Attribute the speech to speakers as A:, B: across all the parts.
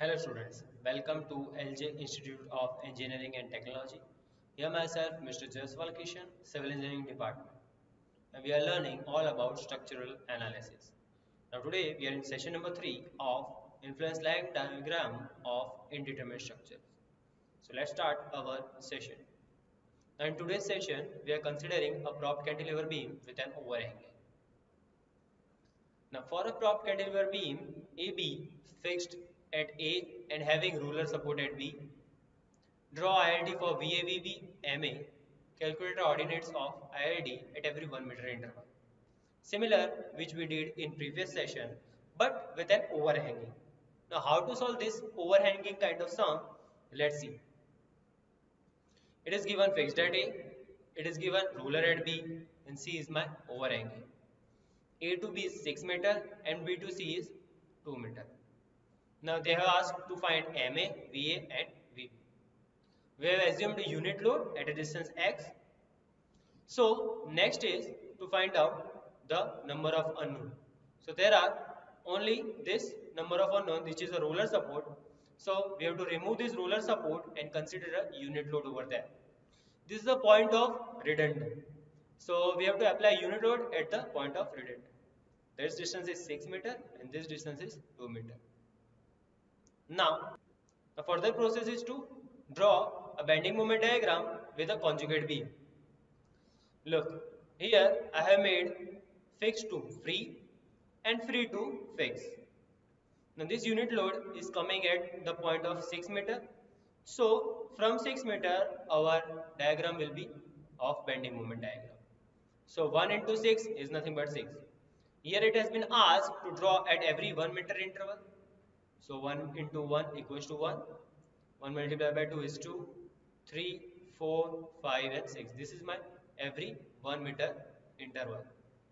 A: Hello students, welcome to LJ Institute of Engineering and Technology. Here myself, Mr. Jaswal Kishan, Civil Engineering Department, and we are learning all about structural analysis. Now today we are in session number 3 of influence line diagram of indeterminate structures. So let's start our session. Now in today's session, we are considering a propped cantilever beam with an overhang. Now for a propped cantilever beam, AB fixed at A and having ruler support at B, draw ILD for VAVB MA, calculate the ordinates of ILD at every 1 meter interval. Similar which we did in previous session but with an overhanging. Now how to solve this overhanging kind of sum? Let's see. It is given fixed at A, it is given ruler at B and C is my overhanging. A to B is 6 meter and B to C is 2 meter. Now they have asked to find MA, VA and VB. We have assumed a unit load at a distance x. So next is to find out the number of unknown. So there are only this number of unknown which is a roller support. So we have to remove this roller support and consider a unit load over there. This is the point of redundant. So we have to apply unit load at the point of redundant. This distance is 6 meter and this distance is 2 meter. Now the further process is to draw a bending moment diagram with a conjugate beam. Look, here I have made fixed to free and free to fix. Now this unit load is coming at the point of 6 meter. So from 6 meter our diagram will be of bending moment diagram. So 1 into 6 is nothing but 6. Here it has been asked to draw at every 1 meter interval. So 1 into 1 equals to 1. 1 multiplied by 2 is 2. 3, 4, 5 and 6. This is my every 1 meter interval.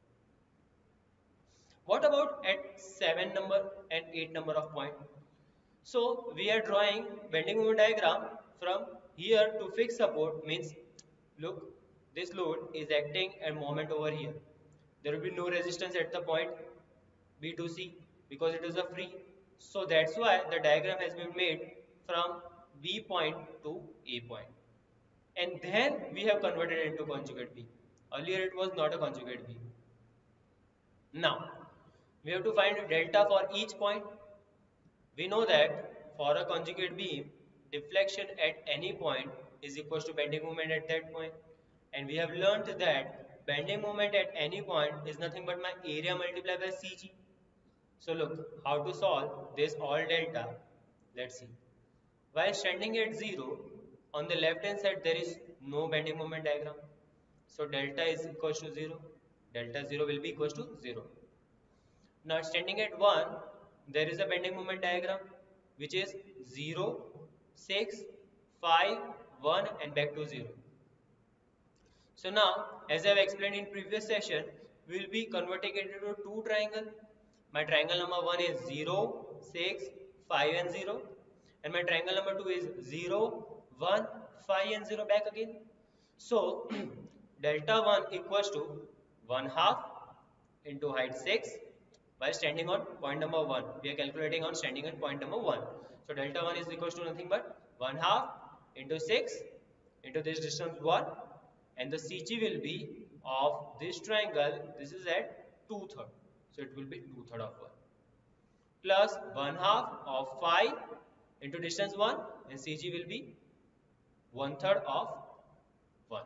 A: What about at 7 number and 8 number of point? So we are drawing bending moment diagram from here to fixed support means look, this load is acting at moment over here. There will be no resistance at the point B to C because it is a free. So that's why the diagram has been made from B point to A point. And then we have converted it into conjugate beam. Earlier it was not a conjugate beam. Now we have to find delta for each point. We know that for a conjugate beam, deflection at any point is equal to bending moment at that point. And we have learned that bending moment at any point is nothing but my area multiplied by CG. So look, how to solve this all delta. Let's see. While standing at 0, on the left hand side there is no bending moment diagram. So delta is equal to 0. Delta 0 will be equal to 0. Now standing at 1, there is a bending moment diagram which is 0, 6, 5, 1 and back to 0. So now as I have explained in previous session, we will be converting it into two triangles. My triangle number 1 is 0, 6, 5 and 0 and my triangle number 2 is 0, 1, 5 and 0 back again. So delta 1 equals to 1 half into height 6 while standing on point number 1. We are calculating on standing at point number 1. So delta 1 is equals to nothing but 1 half into 6 into this distance 1 and the CG will be of this triangle, this is at 2/3. So it will be 2/3 of 1 plus 1 half of 5 into distance 1 and CG will be 1/3 of 1.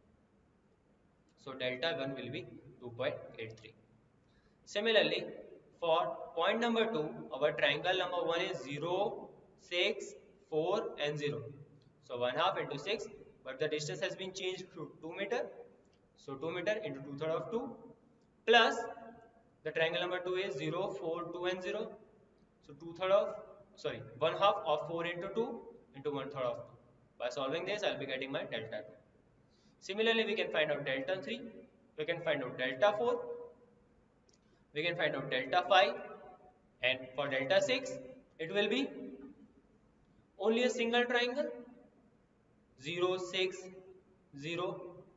A: So delta 1 will be 2.83. Similarly, for point number 2, our triangle number 1 is 0, 6, 4 and 0. So 1 half into 6, but the distance has been changed to 2 meter. So 2 meter into 2/3 of 2 plus the triangle number 2 is 0, 4, 2 and 0. So 1 half of 4 into 2 into 1/3 of 2. By solving this, I will be getting my delta 2. Similarly, we can find out delta 3, we can find out delta 4, we can find out delta 5 and for delta 6, it will be only a single triangle 0, 6, 0,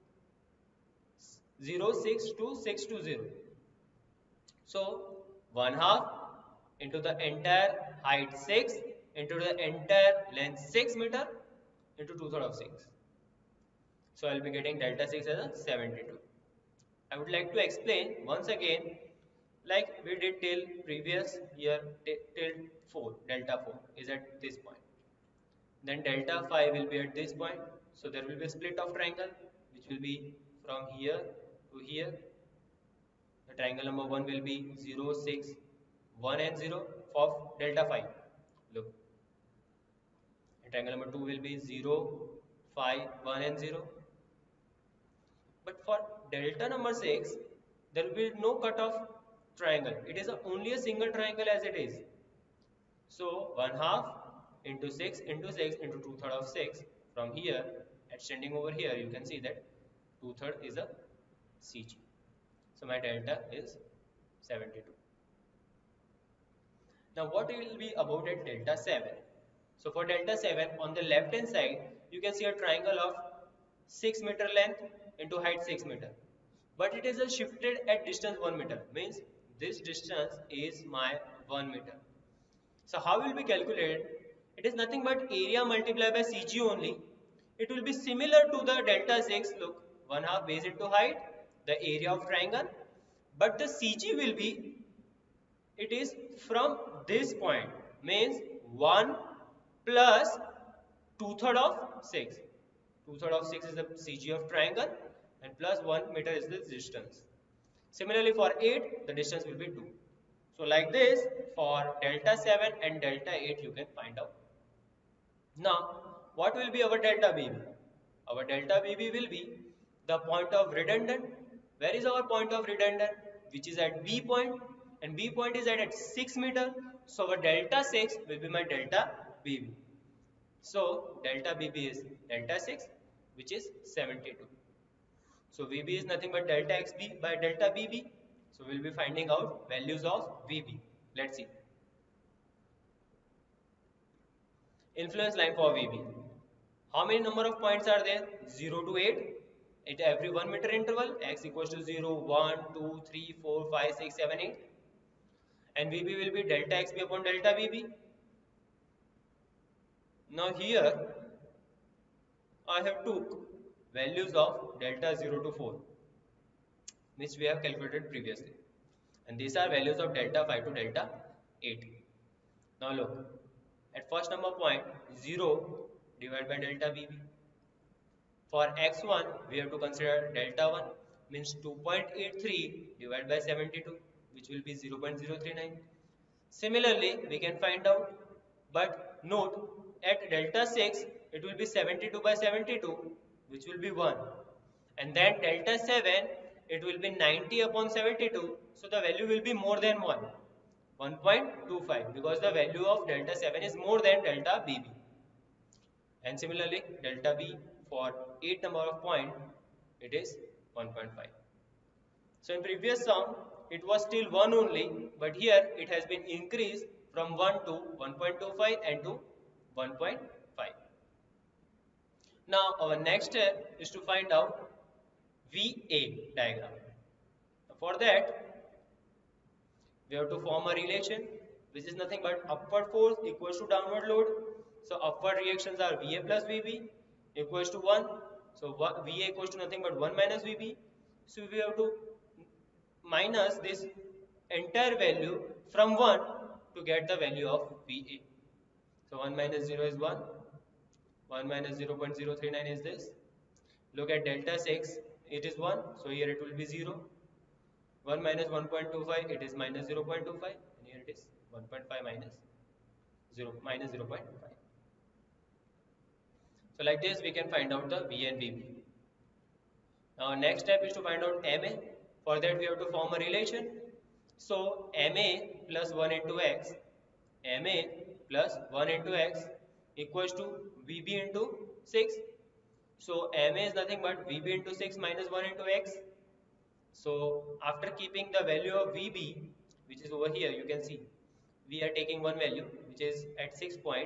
A: 0, 6 to 6 to 0. So 1 half into the entire height 6 into the entire length 6 meter into 2/3 of 6. So I'll be getting delta 6 as a 72. I would like to explain once again like we did till previous year till 4, delta 4 is at this point. Then delta 5 will be at this point. So there will be a split of triangle which will be from here to here. The triangle number 1 will be 0, 6, 1 and 0 of delta 5. Look. And triangle number 2 will be 0, 5, 1 and 0. But for delta number 6, there will be no cutoff triangle. It is only a single triangle as it is. So 1/2 into 6 into 6 into 2/3 of 6. From here, extending over here, you can see that 2/3 is a CG. So my delta is 72. Now what will be about at delta 7? So for delta 7, on the left hand side, you can see a triangle of 6 meter length into height 6 meter. But it is a shifted at distance 1 meter. Means this distance is my 1 meter. So how will be calculated? It is nothing but area multiplied by CG only. It will be similar to the delta 6. Look, 1/2 base into height, the area of triangle. But the CG will be, it is from this point. Means 1 plus 2/3 of 6. 2/3 of 6 is the CG of triangle and plus 1 meter is the distance. Similarly for 8, the distance will be 2. So like this, for delta 7 and delta 8 you can find out. Now, what will be our delta BB? Our delta BB will be the point of redundant. Where is our point of redundant? Which is at B point, and B point is at 6 meter. So our delta 6 will be my delta BB. So delta BB is delta 6, which is 72. So VB is nothing but delta XB by delta BB. So we'll be finding out values of VB. Let's see. Influence line for VB. How many number of points are there? 0 to 8. At every 1 meter interval, x equals to 0, 1, 2, 3, 4, 5, 6, 7, 8. And VB will be delta XB upon delta VB. Now here, I have took values of delta 0 to 4, which we have calculated previously. And these are values of delta 5 to delta 8. Now look, at first number point, 0 divided by delta VB. For x1, we have to consider delta 1, means 2.83 divided by 72, which will be 0.039. Similarly, we can find out, but note, at delta 6, it will be 72 by 72, which will be 1. And then delta 7, it will be 90 upon 72, so the value will be more than 1. 1.25, because the value of delta 7 is more than delta BB. And similarly, delta B for 8 number of point, it is 1.5. So in previous sum, it was still 1 only, but here it has been increased from 1 to 1.25 and to 1.5. Now our next step is to find out VA diagram. For that, we have to form a relation which is nothing but upward force equals to downward load. So upward reactions are VA plus VB equals to 1. So VA equals to nothing but 1 minus VB. So we have to minus this entire value from 1 to get the value of VA. So 1 minus 0 is 1. 1 minus 0.039 is this. Look at delta 6, it is 1. So here it will be 0. 1 minus 1.25, it is minus 0.25. And here it is 1.5 minus 0, minus 0.5. So like this we can find out the V and VB. Now next step is to find out MA. For that we have to form a relation. So MA plus 1 into x, MA plus 1 into x equals to VB into 6. So MA is nothing but VB into 6 minus 1 into x. So after keeping the value of VB, which is over here, you can see we are taking one value which is at 6.1.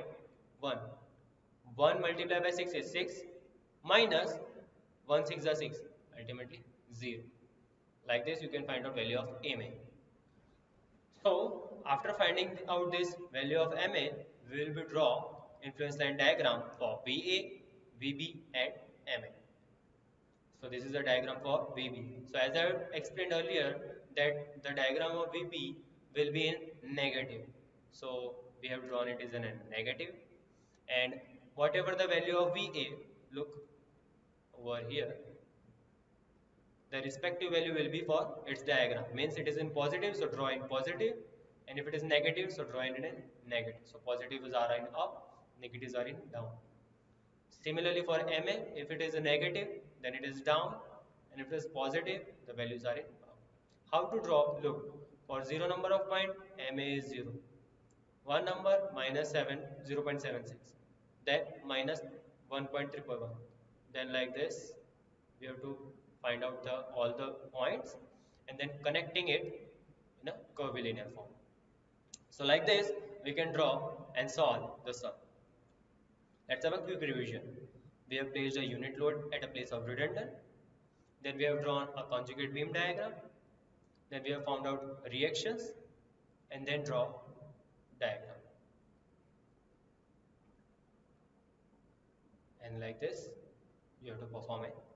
A: 1 multiplied by 6 is 6 minus 1 6 is 6, ultimately 0. Like this you can find out value of MA. So after finding out this value of MA, we will be draw influence line diagram for VA, VB and MA. So this is the diagram for VB. So as I explained earlier that the diagram of VB will be in negative. So we have drawn it as in a negative, and whatever the value of VA, look over here, the respective value will be for its diagram. Means it is in positive, so draw in positive, and if it is negative, so draw in negative. So positives are in up, negatives are in down. Similarly for MA, if it is a negative, then it is down, and if it is positive, the values are in up. How to draw? Look, for 0 number of point, MA is 0. 1 number, minus 7, 0.76. Then minus 1.311. Then like this, we have to find out all the points and then connecting it in a curvilinear form. So like this, we can draw and solve the sum. Let's have a quick revision. We have placed a unit load at a place of redundant. Then we have drawn a conjugate beam diagram. Then we have found out reactions and then draw diagram. And like this, you have to perform it.